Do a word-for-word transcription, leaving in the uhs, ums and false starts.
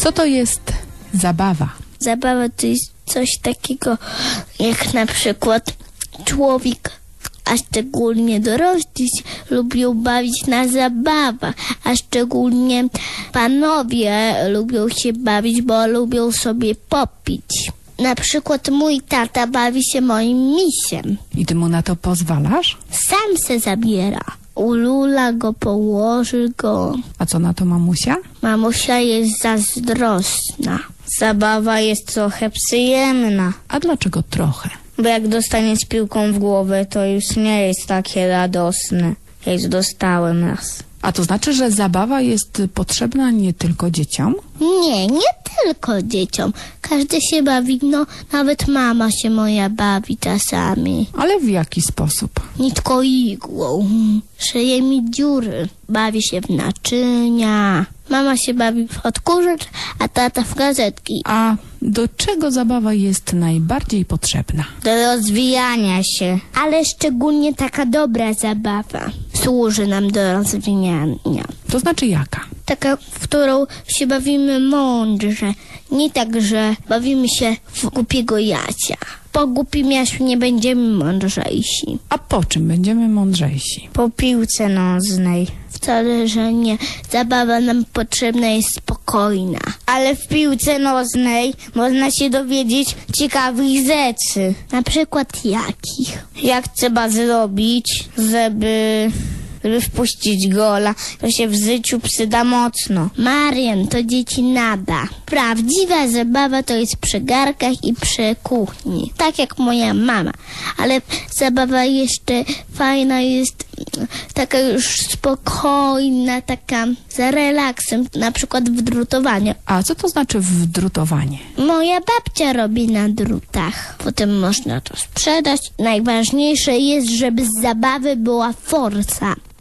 Co to jest zabawa? Zabawa to jest coś takiego, jak na przykład człowiek, a szczególnie dorośli lubią bawić na zabawach, a szczególnie panowie lubią się bawić, bo lubią sobie popić. Na przykład mój tata bawi się moim misiem. I ty mu na to pozwalasz? Sam se zabiera. Ulula go, położy go. A co na to mamusia? Mamusia jest zazdrosna. Zabawa jest trochę przyjemna. A dlaczego trochę? Bo jak dostaniesz piłką w głowę, to już nie jest takie radosne. Ja już dostałem raz. A to znaczy, że zabawa jest potrzebna nie tylko dzieciom? Nie, nie tylko dzieciom. Każdy się bawi, no nawet mama się moja bawi czasami. Ale w jaki sposób? Nitką igłą. Szyje mi dziury. Bawi się w naczynia. Mama się bawi w odkurzacz, a tata w gazetki. A do czego zabawa jest najbardziej potrzebna? Do rozwijania się. Ale szczególnie taka dobra zabawa służy nam do rozwijania. To znaczy jaka? Taka, w którą się bawimy mądrze. Nie tak, że bawimy się w głupiego jacia. Po głupim jasiu nie będziemy mądrzejsi. A po czym będziemy mądrzejsi? Po piłce nożnej. Wcale, że nie. Zabawa nam potrzebna jest spokojna. Ale w piłce nożnej można się dowiedzieć ciekawych rzeczy. Na przykład jakich? Jak trzeba zrobić, żeby... żeby wpuścić gola, to się w życiu przyda mocno. Marian, to dzieci nada. Prawdziwa zabawa to jest przy garkach i przy kuchni. Tak jak moja mama. Ale zabawa jeszcze fajna jest taka już spokojna, taka za relaksem, na przykład w drutowaniu. A co to znaczy wdrutowanie? Moja babcia robi na drutach. Potem można to sprzedać. Najważniejsze jest, żeby z zabawy była forsa.